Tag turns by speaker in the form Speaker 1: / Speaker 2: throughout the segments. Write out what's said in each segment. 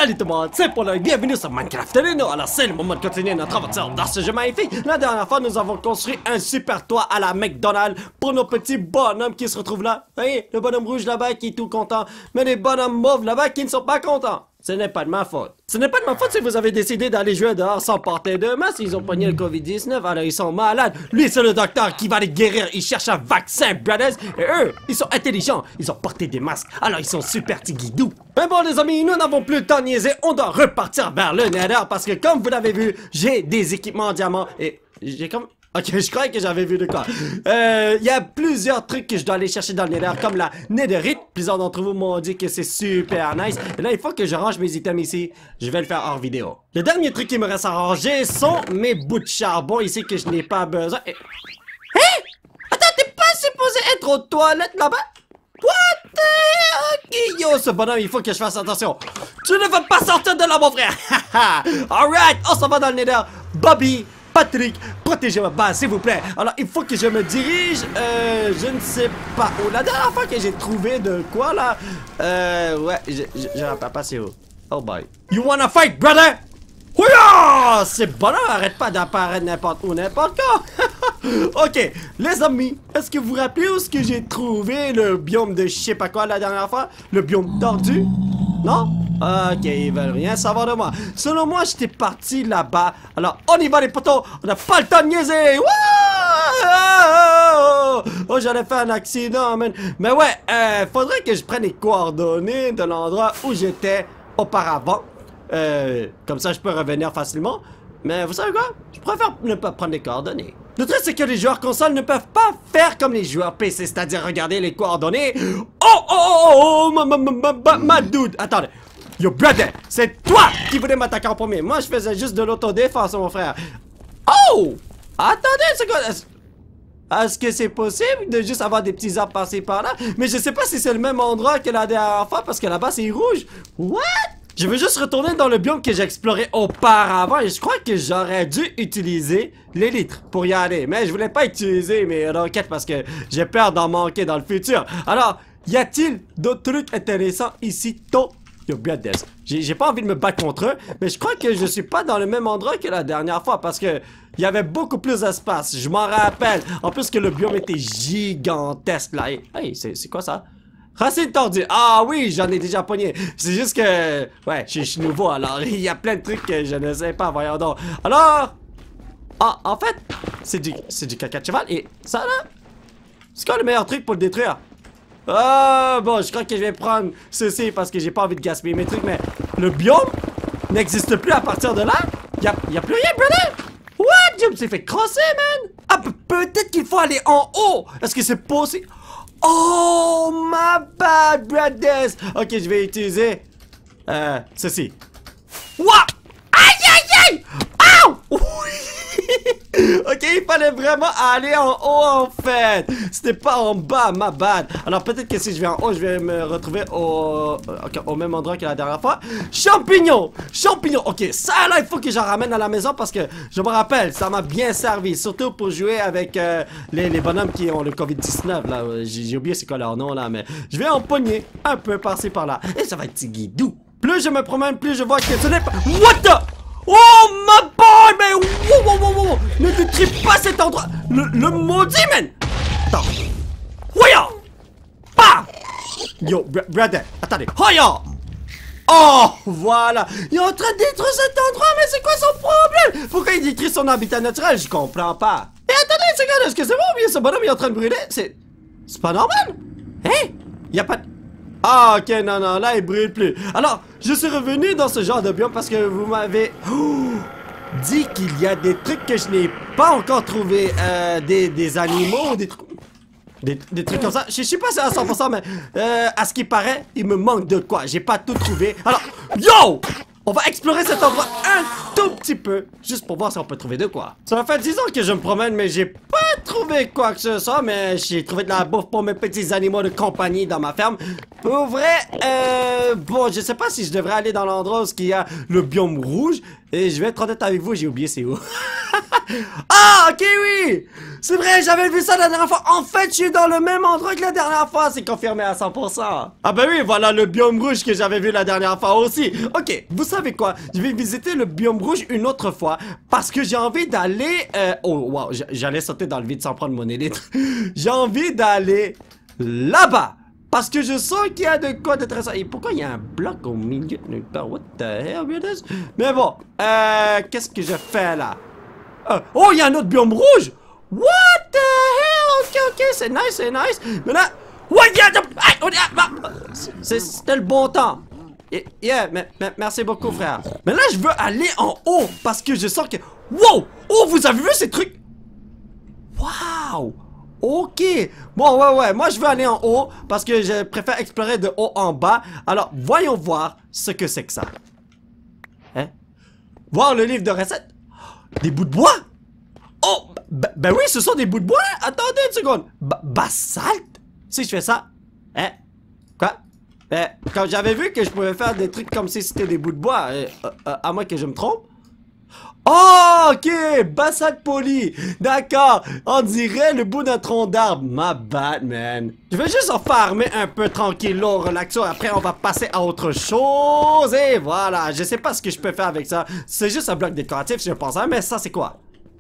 Speaker 1: Salut tout le monde, c'est Paul et bienvenue sur Minecraft Arena. Alors c'est le moment de continuer notre aventure dans ce jeu magnifique. La dernière fois, nous avons construit un super toit à la McDonald's pour nos petits bonhommes qui se retrouvent là. Vous voyez, le bonhomme rouge là-bas qui est tout content, mais les bonhommes mauves là-bas qui ne sont pas contents. Ce n'est pas de ma faute. Ce n'est pas de ma faute si vous avez décidé d'aller jouer dehors sans porter de masque. Ils ont pogné le Covid-19, alors ils sont malades. Lui, c'est le docteur qui va les guérir. Il cherche un vaccin, brothers. Et eux, ils sont intelligents. Ils ont porté des masques, alors ils sont super tigidous. Mais bon, les amis, nous n'avons plus le temps de niaiser. On doit repartir vers le Nether parce que, comme vous l'avez vu, j'ai des équipements en diamant et j'ai comme... Ok, je croyais que j'avais vu de quoi. Il y a plusieurs trucs que je dois aller chercher dans le Nether, comme la Netherite. Plusieurs d'entre vous m'ont dit que c'est super nice. Et là, il faut que je range mes items ici. Je vais le faire hors vidéo. Le dernier truc qui me reste à ranger sont mes bouts de charbon ici que je n'ai pas besoin. Et... Hé! Attends, t'es pas supposé être aux toilettes là-bas? What the... Yo, ce bonhomme, il faut que je fasse attention. Tu ne vas pas sortir de là, mon frère. Alright, on s'en va dans le Nether. Bobby, Patrick, protégez ma base, s'il vous plaît. Alors, il faut que je me dirige, je ne sais pas où. La dernière fois que j'ai trouvé de quoi, là, ouais, je rappelle pas c'est où. Oh boy. You wanna fight, brother? Ouya! C'est bon, arrête pas d'apparaître n'importe où, n'importe quand. Ok, les amis, est-ce que vous vous rappelez où est-ce que j'ai trouvé le biome de je sais pas quoi la dernière fois? Le biome tordu? Non? Ok, ils veulent rien savoir de moi. Selon moi, j'étais parti là-bas. Alors, on y va les potos. On n'a pas le temps de niaiser. Oh, j'allais faire un accident, man. Mais ouais, faudrait que je prenne les coordonnées de l'endroit où j'étais auparavant. Comme ça, je peux revenir facilement. Mais vous savez quoi? Je préfère ne pas prendre les coordonnées. Le truc, c'est que les joueurs consoles ne peuvent pas faire comme les joueurs PC, c'est-à-dire regarder les coordonnées. Oh, ma dude. Attendez. Yo, brother, c'est toi qui voulais m'attaquer en premier. Moi, je faisais juste de l'autodéfense, mon frère. Oh! Attendez, c'est quoi? Est-ce que c'est possible de juste avoir des petits arbres passés par là? Mais je sais pas si c'est le même endroit que la dernière fois, parce que là-bas, c'est rouge. What? Je veux juste retourner dans le biome que j'ai exploré auparavant et je crois que j'aurais dû utiliser l'élite pour y aller. Mais je voulais pas utiliser mes roquettes parce que j'ai peur d'en manquer dans le futur. Alors, y a-t-il d'autres trucs intéressants ici, Yo, brothers, j'ai pas envie de me battre contre eux, mais je crois que je suis pas dans le même endroit que la dernière fois parce que il y avait beaucoup plus d'espace, je m'en rappelle. En plus que le biome était gigantesque là. Hey, c'est quoi ça? Racine tordue. Ah oui, j'en ai déjà pogné. C'est juste que... Ouais, je suis nouveau, alors il y a plein de trucs que je ne sais pas, voyons donc. Alors... Ah, en fait, c'est du caca de cheval. Et ça, là... C'est quoi le meilleur truc pour le détruire? Ah, bon, je crois que je vais prendre ceci parce que j'ai pas envie de gaspiller mes trucs, mais... Le biome n'existe plus à partir de là? Y a plus rien, brother? What? Je me suis fait crosser, man! Ah, peut-être qu'il faut aller en haut! Est-ce que c'est possible? Oh, my bad, brothers. Ok, je vais utiliser ceci. What? Aïe, aïe, aïe. Ow! Ok, il fallait vraiment aller en haut en fait. C'était pas en bas, ma bad. Alors peut-être que si je vais en haut, je vais me retrouver au même endroit que la dernière fois. Champignons! Champignons! Ok, ça là, il faut que j'en ramène à la maison parce que je me rappelle, ça m'a bien servi. Surtout pour jouer avec les bonhommes qui ont le Covid-19 là. J'ai oublié c'est quoi leur nom là, mais je vais en pogner un peu par-ci par-là. Et ça va être guidou. Plus je me promène, plus je vois que ce n'est pas... What the... Oh ma boy, mais wow, ne détruis pas cet endroit. Le maudit, man. Attends. Hoya. Bah. Yo, brother, attendez. Hoya. Oh, voilà. Il est en train de détruire cet endroit, mais c'est quoi son problème? Pourquoi il détruit son habitat naturel? Je comprends pas. Et attendez, c'est quoi? Est-ce que c'est bon ou bien ce bonhomme est en train de brûler? C'est pas normal. Hein? Y a pas de... Ah, ok, non, là, il brûle plus. Alors, je suis revenu dans ce genre de biome parce que vous m'avez dit qu'il y a des trucs que je n'ai pas encore trouvé. Des animaux ou des trucs... Des trucs comme ça. Je suis pas sûr à 100%, mais à ce qui paraît, il me manque de quoi. J'ai pas tout trouvé. Alors, yo! On va explorer cet endroit un tout petit peu, juste pour voir si on peut trouver de quoi. Ça fait 10 ans que je me promène, mais j'ai pas trouvé quoi que ce soit, mais j'ai trouvé de la bouffe pour mes petits animaux de compagnie dans ma ferme. Pour vrai, bon, je sais pas si je devrais aller dans l'endroit où il y a le biome rouge Et je vais être honnête avec vous, j'ai oublié c'est où. Ah, ok, oui! C'est vrai, j'avais vu ça la dernière fois. En fait, je suis dans le même endroit que la dernière fois. C'est confirmé à 100%. Ah ben oui, voilà le biome rouge que j'avais vu la dernière fois aussi. Ok, vous savez quoi? Je vais visiter le biome rouge une autre fois parce que j'ai envie d'aller... Oh, wow, j'allais sauter dans le vide sans prendre mon élytre. J'ai envie d'aller là-bas. Parce que je sens qu'il y a de quoi de très... Et pourquoi il y a un bloc au milieu de nulle part? What the hell, goodness? Mais bon, qu'est-ce que je fais là? Oh, il y a un autre biome rouge! What the hell? Ok, ok, c'est nice, c'est nice. Mais là... Ouais, c'était le bon temps. Yeah, merci beaucoup, frère. Mais là, je veux aller en haut parce que je sens que... Wow! Oh, vous avez vu ces trucs? Wow! Ok. Bon, ouais, moi, je veux aller en haut parce que je préfère explorer de haut en bas. Alors, voyons voir ce que c'est que ça. Hein? Voir le livre de recettes? Des bouts de bois? Oh, ben oui, ce sont des bouts de bois. Attendez une seconde. Basalte? Si je fais ça? Hein? Quoi? Quand j'avais vu que je pouvais faire des trucs comme si c'était des bouts de bois, à moins que je me trompe. Oh, ok, basalte poli. D'accord, on dirait le bout d'un tronc d'arbre. My bad, man. Je vais juste en farmer un peu tranquillo, relaxo. Après, on va passer à autre chose. Et voilà, je sais pas ce que je peux faire avec ça. C'est juste un bloc décoratif, je pense. Hein, mais ça, c'est quoi?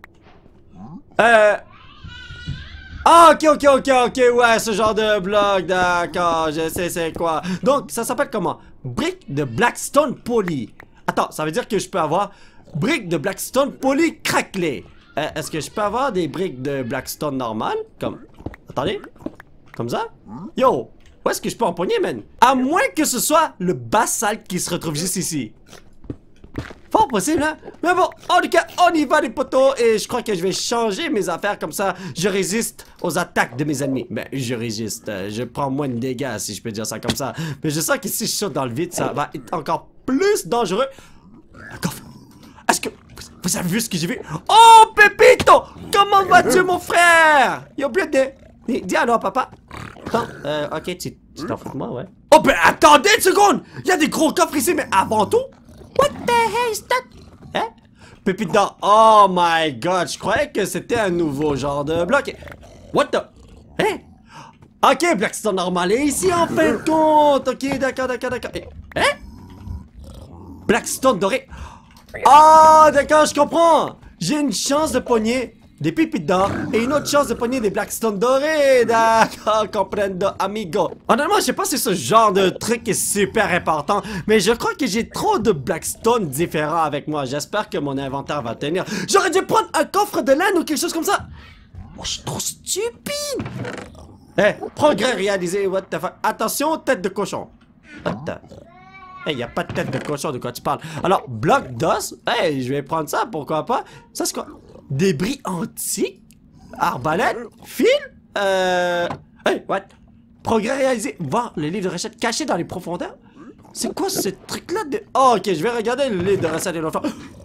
Speaker 1: Ah, ok, ouais, ce genre de bloc, d'accord, je sais c'est quoi. Donc, ça s'appelle comment? Brique de Blackstone poli. Attends, ça veut dire que je peux avoir briques de Blackstone poli craquelées. Est-ce que je peux avoir des briques de Blackstone normales? Comme... Attendez. Comme ça? Yo, où est-ce que je peux empoigner, man? À moins que ce soit le basalte qui se retrouve juste ici. Fort possible, hein? Mais bon, en tout cas, on y va les potos. Et je crois que je vais changer mes affaires comme ça. Je résiste aux attaques de mes ennemis. Ben, je résiste. Je prends moins de dégâts, si je peux dire ça comme ça. Mais je sens que si je saute dans le vide, ça va être encore plus dangereux. Un coffre. Est-ce que... Vous avez vu ce que j'ai vu? Oh, Pépito! Comment vas-tu, mon frère? Y'a oublié de... Dis alors, papa. Attends, ok, tu t'en fous de moi, ouais. Oh, ben, attendez une seconde! Il y a des gros coffres ici, mais avant tout... What the hell is that? Hein? Pépite d'or. Oh my god, je croyais que c'était un nouveau genre de bloc. What the? Hein? Ok, Blackstone normal est ici en fin de compte. Ok, d'accord. Hein? Blackstone doré. Ah, d'accord, je comprends. J'ai une chance de pogner des pépites d'or et une autre chance de pogner des Blackstone dorés. D'accord, comprendo, amigo. Honnêtement, je sais pas si ce genre de truc est super important, mais je crois que j'ai trop de Blackstone différents avec moi. J'espère que mon inventaire va tenir. J'aurais dû prendre un coffre de laine ou quelque chose comme ça. Oh, je suis trop stupide. Progrès réalisé, what the fuck. Attention, tête de cochon. Attends. Y a pas de tête de cochon, de quoi tu parles? Alors, bloc d'os? Je vais prendre ça, pourquoi pas? Ça, c'est quoi? Débris antiques? Arbalète? Fil? What? Progrès réalisé. Voir le livre de recettes caché dans les profondeurs? C'est quoi ce truc-là de... Oh, ok, je vais regarder le livre de recettes de l'enfant.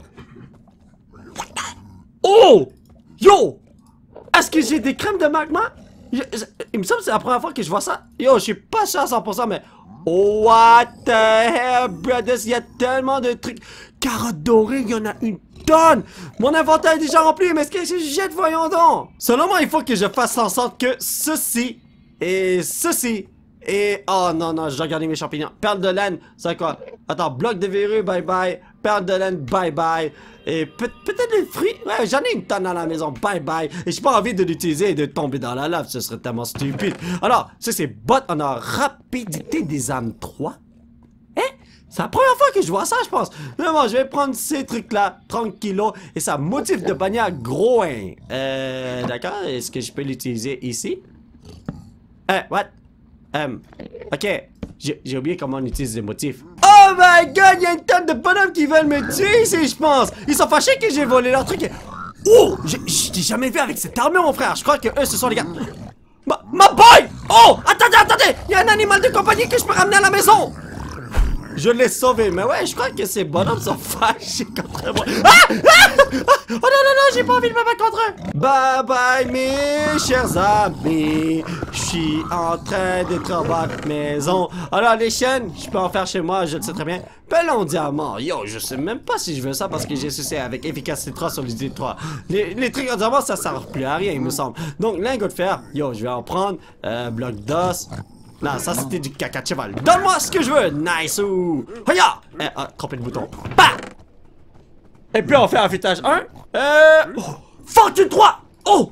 Speaker 1: Oh! Yo! Est-ce que j'ai des crèmes de magma? Il me semble que c'est la première fois que je vois ça. Yo, je suis pas sûr à 100%, mais... What the hell, brothers? Il y a tellement de trucs. Carottes dorées, il y en a une tonne. Mon inventaire est déjà rempli, mais est-ce que je jette? Voyons donc. Selon moi, il faut que je fasse en sorte que ceci et ceci et... Oh non, je dois garder mes champignons. Perle de laine, c'est quoi? Attends, bloc de verrue, bye bye. Perle de laine, bye bye. Et peut-être des fruits. Ouais, j'en ai une tonne à la maison, bye bye. Et j'ai pas envie de l'utiliser et de tomber dans la lave, ce serait tellement stupide. Alors, ça c'est bot, on a rapidité des âmes 3. C'est la première fois que je vois ça, je pense. Mais bon, je vais prendre ces trucs-là, 30 kilos, et ça motif de bannière gros. D'accord, est-ce que je peux l'utiliser ici? What? Ok, j'ai oublié comment on utilise les motifs. Oh my god, il y a une tonne de bonhommes qui veulent me tuer ici, je pense. Ils sont fâchés que j'ai volé leur truc. Oh, je t'ai jamais vu avec cette armure, mon frère. Je crois que eux, ce sont les gars. Ma boy! Oh, attendez, il y a un animal de compagnie que je peux ramener à la maison. Je l'ai sauvé, mais ouais, je crois que ces bonhommes sont fâchés contre moi. Ah! Oh non, non, non, j'ai pas envie de me battre contre eux. Bye bye, mes chers amis. Je suis en train d'être en bas de maison. Alors, les chaînes, je peux en faire chez moi, je le sais très bien. Pelon diamant. Yo, je sais même pas si je veux ça parce que j'ai sucé avec efficacité 3 sur l'idée 3. Les trucs en diamant, ça sert plus à rien, il me semble. Donc, lingot de fer. Yo, je vais en prendre. Bloc d'os. Non, ça c'était du caca de cheval. Donne-moi ce que je veux. Nice ou. Hoya! Trompé le bouton. Bah! Et puis on fait affûtage 1. Fortune 3!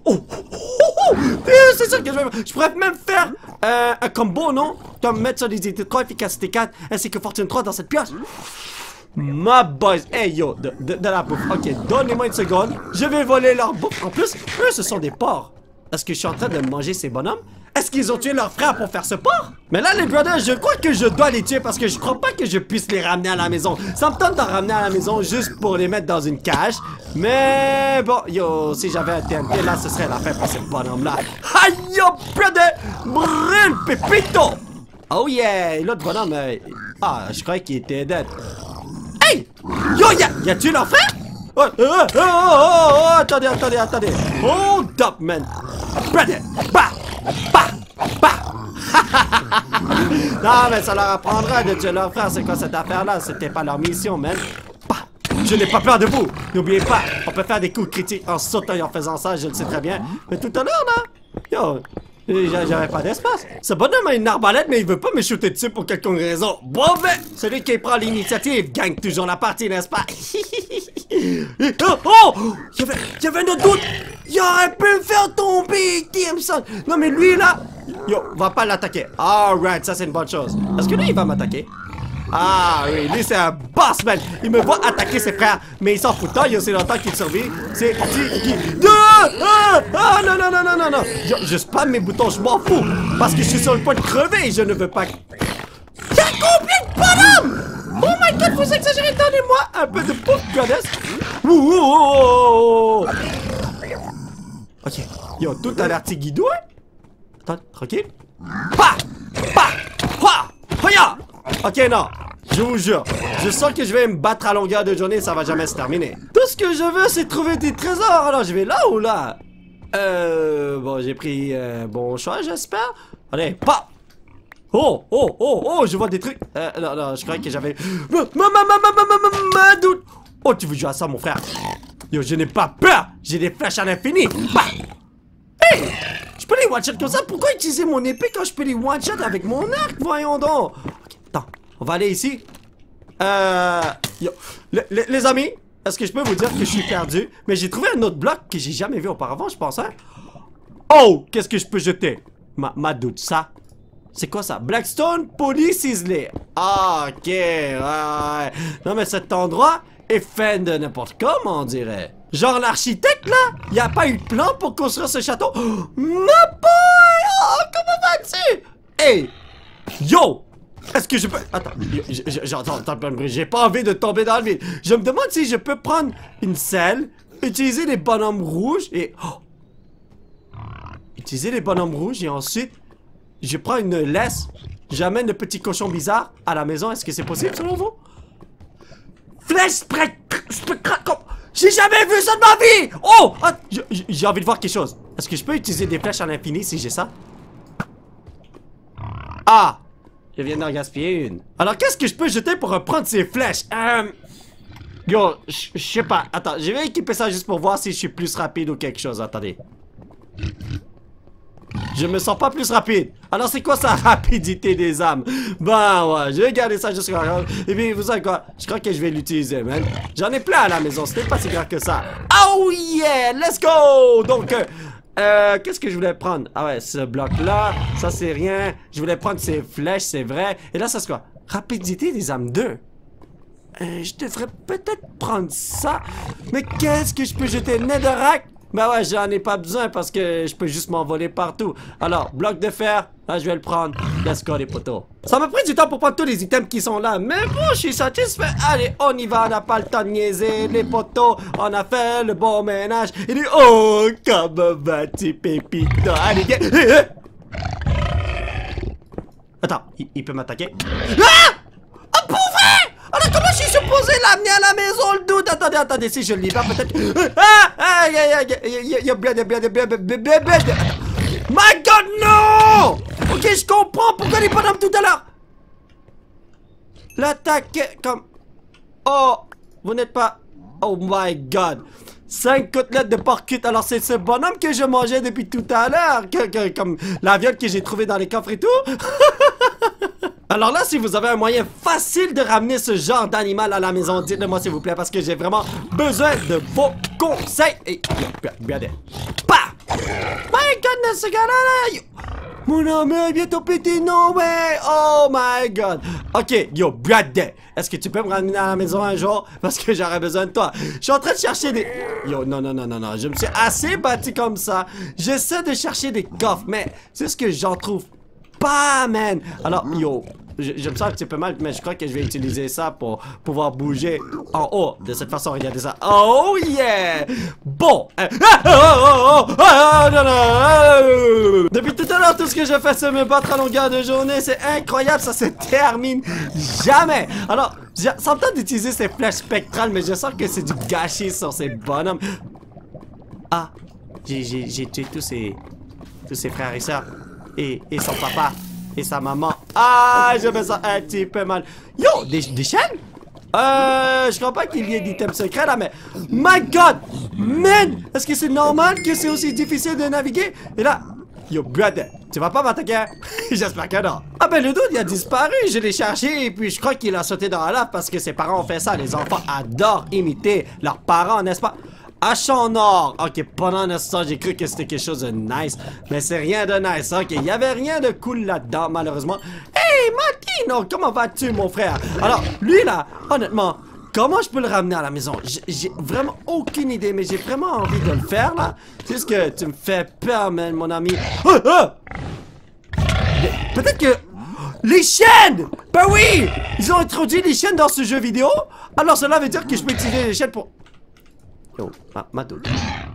Speaker 1: C'est ça que je vais faire. Je pourrais même faire un combo, non? Comme mettre sur les idées 3, efficacité 4, ainsi que fortune 3 dans cette pioche. My boys, hey yo, de la bouffe. Ok, donnez-moi une seconde. Je vais voler leur bouffe. En plus, eux, ce sont des porcs. Est-ce que je suis en train de manger ces bonhommes? Est-ce qu'ils ont tué leur frère pour faire ce porc? Mais là, les brothers, je crois que je dois les tuer parce que je crois pas que je puisse les ramener à la maison. Ça me tente d'en ramener à la maison juste pour les mettre dans une cage. Mais bon, yo, si j'avais un TNT, là, ce serait la fin pour ces bonhommes-là. Aïe, yo, brother! Brûle, pépito! Oh yeah! L'autre bonhomme, je croyais qu'il était dead. Hey! Yo, y a tué leur frère? Attendez. Hold up, man. Brother! Bah! Non, mais ça leur apprendra de tuer leur frère. C'est quoi cette affaire-là? C'était pas leur mission, man. Bah! Je n'ai pas peur de vous. N'oubliez pas, on peut faire des coups critiques en sautant et en faisant ça, je le sais très bien. Mais tout à l'heure, là, yo, j'avais pas d'espace. Ce bonhomme a une arbalète, mais il veut pas me shooter dessus pour quelconque raison. Mauvais! Celui qui prend l'initiative gagne toujours la partie, n'est-ce pas? Oh! Y'avait un autre doute! Il aurait pu me faire tomber, Timson! Non, mais lui, là, yo, va pas l'attaquer. Alright, ça c'est une bonne chose. Est-ce que lui, il va m'attaquer? Ah oui, lui c'est un boss, man. Il me voit attaquer ses frères, mais il s'en fout tant, il y a aussi longtemps qu'il survit. C'est qui? Non. Je spamme mes boutons, je m'en fous. Parce que je suis sur le point de crever et je ne veux pas... Y'a combien de bonhommes? Oh my god, vous exagérez, donnez-moi un peu de pouf, goddess. Ok, yo, tout a l'air guidou, hein? Attends, tranquille. Hoya! Ok, non, je vous jure, je sens que je vais me battre à longueur de journée, ça va jamais se terminer. Tout ce que je veux, c'est trouver des trésors. Alors, je vais là ou là? Bon, j'ai pris un bon choix, j'espère. Allez, pas! Oh, je vois des trucs. Non, je croyais que j'avais... Doute. Oh, tu veux jouer à ça, mon frère? Yo, je n'ai pas peur. J'ai des flèches à l'infini. Bah! Hey! Je peux les one-shot comme ça? Pourquoi utiliser mon épée quand je peux les one-shot avec mon arc? Voyons donc. Ok, attends. On va aller ici. Yo. Les amis, est-ce que je peux vous dire que je suis perdu? Mais j'ai trouvé un autre bloc que j'ai jamais vu auparavant, je pense, hein? Oh! Qu'est-ce que je peux jeter? Ma doute, ça. C'est quoi ça? Blackstone poli ciselé. Ah, ok, ouais. Non, mais cet endroit est fait de n'importe comment, on dirait. Genre l'architecte, là, y a pas eu de plan pour construire ce château. Oh, ma boy! Oh, comment vas-tu? Hey! Yo! Est-ce que je peux... Attends, j'entends plein de bruit. J'ai pas envie de tomber dans le vide. Je me demande si je peux prendre une selle, utiliser les bonhommes rouges et... Oh! Utiliser les bonhommes rouges et ensuite... Je prends une laisse, j'amène le petit cochon bizarre à la maison. Est-ce que c'est possible selon vous? Flèche j'ai jamais vu ça de ma vie! Oh! J'ai envie de voir quelque chose. Est-ce que je peux utiliser des flèches à l'infini si j'ai ça? Ah! Je viens d'en gaspiller une. Alors qu'est-ce que je peux jeter pour reprendre ces flèches? Yo, je sais pas. Attends, je vais équiper ça juste pour voir si je suis plus rapide ou quelque chose. Attendez. Je me sens pas plus rapide. Alors c'est quoi sa rapidité des âmes? Ben ouais, je vais garder ça jusqu'à... Et puis vous savez quoi? Je crois que je vais l'utiliser, man. J'en ai plein à la maison, c'était pas si grave que ça. Oh yeah, let's go! Donc, qu'est-ce que je voulais prendre? Ah ouais, ce bloc-là, ça c'est rien. Je voulais prendre ces flèches, c'est vrai. Et là, ça c'est quoi? Rapidité des âmes 2. Je devrais peut-être prendre ça. Mais qu'est-ce que je peux jeter? Netherrack? Ben ouais, j'en ai pas besoin parce que je peux juste m'envoler partout. Alors, bloc de fer, là je vais le prendre. Let's go les potos. Ça m'a pris du temps pour prendre tous les items qui sont là, mais bon, je suis satisfait. Allez, on y va, on n'a pas le temps de niaiser les potos. On a fait le bon ménage. Il est... Oh, comment vas-tu, Pépito? Allez, viens. Attends, il peut m'attaquer. Ah! Oh, pour vrai! Alors comment je suis supposé l'amener à la maison, le doute. Attendez, si je le libère peut-être. Ah! Il y a bled. My God, non! Ok, je comprends pourquoi les bonhommes tout à l'heure. L'attaque comme... Oh, vous n'êtes pas... Oh my God. 5 côtelettes de porc cuite. Alors c'est ce bonhomme que je mangeais depuis tout à l'heure. Comme la viande que j'ai trouvée dans les coffres et tout. Alors là, si vous avez un moyen facile de ramener ce genre d'animal à la maison, dites-le moi s'il vous plaît, parce que j'ai vraiment besoin de vos conseils. Et... regardez. Bah! My goodness, ce gars-là, là! Mon ami est bientôt pété, non way! Oh my God! Ok, yo, Brad, est-ce que tu peux me ramener à la maison un jour? Parce que j'aurais besoin de toi. Je suis en train de chercher des... Yo, non, je me suis assez battu comme ça. J'essaie de chercher des coffres, mais c'est ce que j'en trouve pas, man! Alors, yo... Je me sens un petit peu mal, mais je crois que je vais utiliser ça pour pouvoir bouger en haut. De cette façon, regardez ça. Oh yeah! Bon. Depuis tout à l'heure, tout ce que je fais, c'est me battre à longueur de journée. C'est incroyable, ça se termine jamais. Alors, ça me tente d'utiliser ces flèches spectrales, mais je sens que c'est du gâchis sur ces bonhommes. Ah, j'ai tué tous ses frères et sœurs. Et son papa. Et sa maman. Ah, je me sens un petit peu mal. Yo, des chaînes? Je crois pas qu'il y ait d'items secrets là, mais... My God! Man! Est-ce que c'est normal que c'est aussi difficile de naviguer? Et là... Yo, brother, tu vas pas m'attaquer? J'espère que non. Ah ben, le dude, il a disparu. Je l'ai cherché et puis je crois qu'il a sauté dans la lave parce que ses parents ont fait ça. Les enfants adorent imiter leurs parents, n'est-ce pas? Hache en or. Ok, pendant un instant, j'ai cru que c'était quelque chose de nice. Mais c'est rien de nice, ok. Il y avait rien de cool là-dedans, malheureusement. Hey, Martino, comment vas-tu, mon frère? Alors, lui, là, honnêtement, comment je peux le ramener à la maison? J'ai vraiment aucune idée, mais j'ai vraiment envie de le faire, là. C'est ce que tu me fais peur, man, mon ami. Peut-être que... Les chaînes! Ben oui! Ils ont introduit les chaînes dans ce jeu vidéo. Alors, cela veut dire que je peux utiliser les chaînes pour... Yo, ma doute.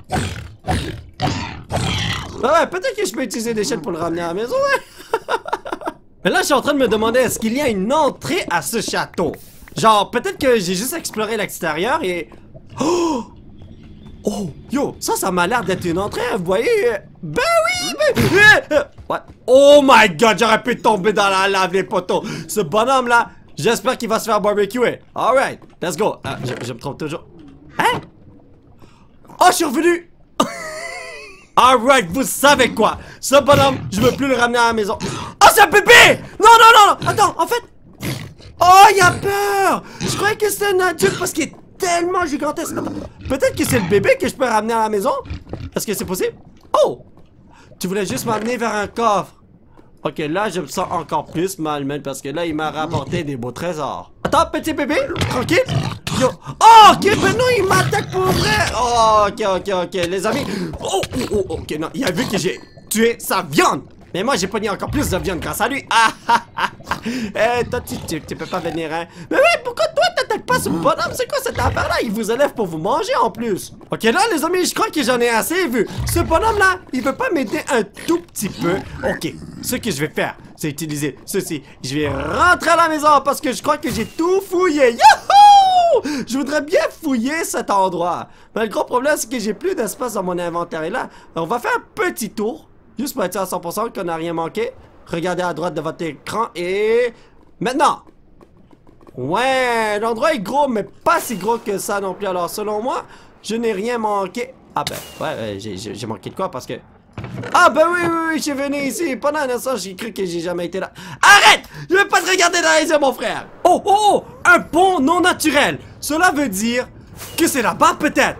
Speaker 1: Ouais, peut-être que je peux utiliser des chaînes pour le ramener à la maison, ouais. Mais là, je suis en train de me demander, est-ce qu'il y a une entrée à ce château? Genre, peut-être que j'ai juste exploré l'extérieur et... Oh! Oh! Yo, ça m'a l'air d'être une entrée, vous voyez? Ben oui, mais... What? Oh my God, j'aurais pu tomber dans la lave, les poteaux. Ce bonhomme-là, j'espère qu'il va se faire barbecuer. Alright, let's go. Je me trompe toujours. Hein? Oh, je suis revenu! Alright, vous savez quoi? Ce bonhomme, je veux plus le ramener à la maison. Oh, c'est un bébé! Non! Attends, en fait... Oh, il a peur! Je croyais que c'était un adulte parce qu'il est tellement gigantesque. Attends, peut-être que c'est le bébé que je peux ramener à la maison? Est-ce que c'est possible? Oh! Tu voulais juste m'amener vers un coffre. Ok, là, je me sens encore plus mal, man, parce que là, il m'a rapporté des beaux trésors. Attends, petit bébé, tranquille. Yo. Oh, ok, ben non, il m'attaque pour vrai. Oh, ok, les amis. Oh, ok, non, il a vu que j'ai tué sa viande. Mais moi, j'ai pogné encore plus de viande grâce à lui. Eh, toi, tu peux pas venir, hein. Mais oui, pourquoi toi, t'attaques pas ce bonhomme? C'est quoi cette affaire-là? Il vous élève pour vous manger, en plus. Ok, là, les amis, je crois que j'en ai assez vu. Ce bonhomme-là, il veut pas m'aider un tout petit peu. Ok, ce que je vais faire, c'est utiliser ceci. Je vais rentrer à la maison parce que je crois que j'ai tout fouillé. Youhou! Je voudrais bien fouiller cet endroit. Mais le gros problème, c'est que j'ai plus d'espace dans mon inventaire. Et là, on va faire un petit tour. Juste pour être sûr à 100% qu'on n'a rien manqué. Regardez à droite de votre écran et... Maintenant! Ouais, l'endroit est gros, mais pas si gros que ça non plus. Alors, selon moi, je n'ai rien manqué. Ah ben, ouais, j'ai manqué de quoi parce que... Ah ben oui, je suis venu ici. Pendant un instant, j'ai cru que j'ai jamais été là. Arrête! Je vais pas te regarder dans les yeux, mon frère! Oh! Un pont non naturel! Cela veut dire que c'est là-bas, peut-être?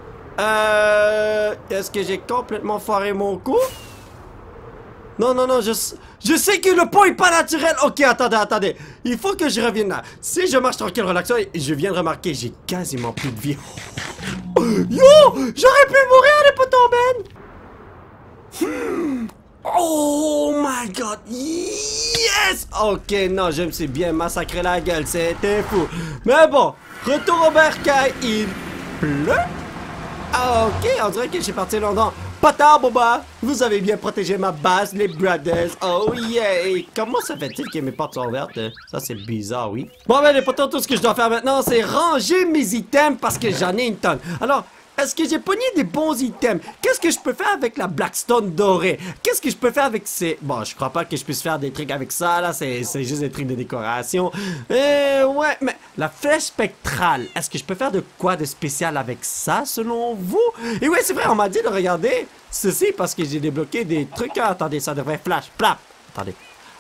Speaker 1: Est-ce que j'ai complètement foiré mon coup? Non, je sais que le pont est pas naturel. Ok, attendez. Il faut que je revienne là. Si je marche tranquille, relaxant, je viens de remarquer, j'ai quasiment plus de vie. Yo! J'aurais pu mourir, les potons, Ben! Oh my God! Yes! Ok, non, je me suis bien massacré la gueule. C'était fou. Mais bon, retour au bercail. Il pleut? Ah, ok, on dirait que j'ai parti longtemps. Pas tard, Boba! Vous avez bien protégé ma base, les brothers. Oh yeah! Comment ça fait-il que mes portes sont ouvertes? Ça, c'est bizarre, oui. Bon, ben, les potos, tout ce que je dois faire maintenant, c'est ranger mes items parce que j'en ai une tonne. Alors, est-ce que j'ai pogné des bons items? Qu'est-ce que je peux faire avec la Blackstone dorée? Qu'est-ce que je peux faire avec ces... Bon, je crois pas que je puisse faire des trucs avec ça, là. C'est juste des trucs de décoration. Ouais, mais la flèche spectrale, est-ce que je peux faire de quoi de spécial avec ça, selon vous? Et ouais, c'est vrai, on m'a dit de regarder ceci parce que j'ai débloqué des trucs. Ah, attendez, ça devrait flash. Plap! Attendez.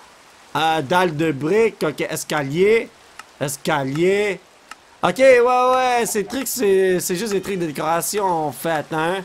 Speaker 1: Dalle de briques. Ok, escalier. Escalier. Ok, ouais, ces trucs, c'est juste des trucs de décoration, en fait, hein.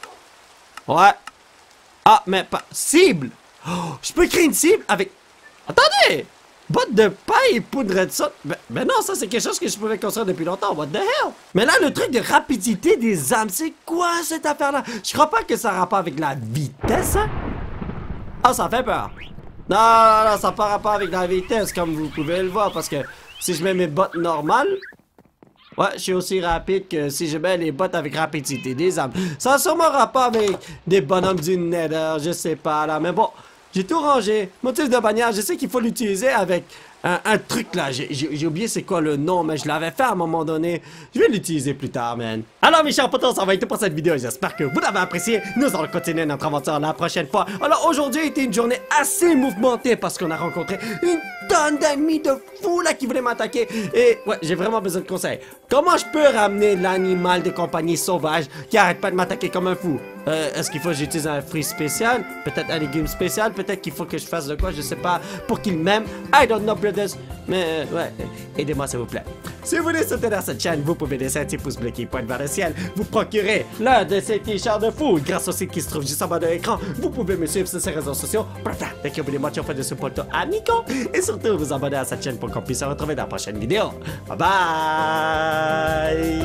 Speaker 1: Ouais. Ah, mais pas... Cible! Oh, je peux créer une cible avec... Attendez! Botte de paille et poudre de ça. Ben non, ça, c'est quelque chose que je pouvais construire depuis longtemps. What the hell? Mais là, le truc de rapidité des armes, c'est quoi, cette affaire-là? Je crois pas que ça a rapport avec la vitesse, hein? Ah, ça fait peur. Non, ça n'a pas rapport avec la vitesse, comme vous pouvez le voir, parce que si je mets mes bottes normales... Ouais, je suis aussi rapide que si je mets les bottes avec rapidité des armes. Ça a sûrement rapport avec des bonhommes du Nether, je sais pas là. Mais bon, j'ai tout rangé. Motif de bannière, je sais qu'il faut l'utiliser avec un truc là. J'ai oublié c'est quoi le nom, mais je l'avais fait à un moment donné. Je vais l'utiliser plus tard, man. Alors mes chers potos, ça va être tout pour cette vidéo. J'espère que vous l'avez apprécié. Nous allons continuer notre aventure la prochaine fois. Alors aujourd'hui a été une journée assez mouvementée parce qu'on a rencontré une tonne d'amis de fous là qui voulaient m'attaquer. Et ouais, j'ai vraiment besoin de conseils. Comment je peux ramener l'animal de compagnie sauvage qui arrête pas de m'attaquer comme un fou? Est-ce qu'il faut que j'utilise un fruit spécial? Peut-être un légume spécial? Peut-être qu'il faut que je fasse de quoi? Je sais pas. Pour qu'il m'aime? I don't know, brothers. Mais ouais, aidez-moi s'il vous plaît. Si vous voulez soutenir cette chaîne, vous pouvez laisser un petit pouce bleu qui pointe vers le ciel. Vous procurez l'un de ces t-shirts de fou grâce au site qui se trouve juste en bas de l'écran. Vous pouvez me suivre sur ces réseaux sociaux. Dès que vous voulez moitié, on fait de ce poto amico. Et surtout, vous abonner à cette chaîne pour qu'on puisse se retrouver dans la prochaine vidéo. Bye bye!